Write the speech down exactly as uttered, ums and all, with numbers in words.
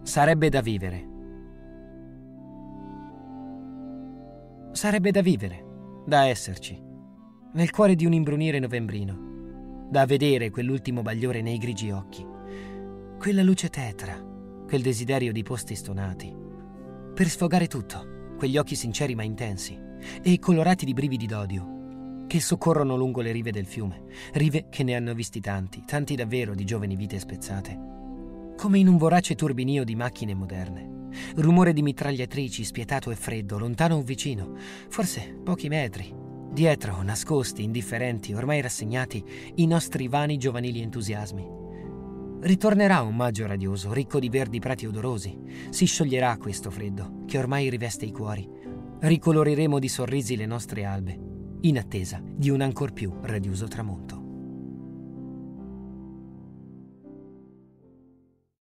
Sarebbe da vivere. Sarebbe da vivere, da esserci, nel cuore di un imbrunire novembrino, da vedere quell'ultimo bagliore nei grigi occhi, quella luce tetra, quel desiderio di posti stonati, per sfogare tutto, quegli occhi sinceri ma intensi e colorati di brividi d'odio, che soccorrono lungo le rive del fiume, rive che ne hanno visti tanti, tanti davvero di giovani vite spezzate, come in un vorace turbinio di macchine moderne, rumore di mitragliatrici spietato e freddo, lontano o vicino, forse pochi metri, dietro, nascosti, indifferenti, ormai rassegnati, i nostri vani giovanili entusiasmi. Ritornerà un maggio radioso, ricco di verdi prati odorosi, si scioglierà questo freddo, che ormai riveste i cuori, ricoloriremo di sorrisi le nostre albe, in attesa di un ancor più radioso tramonto.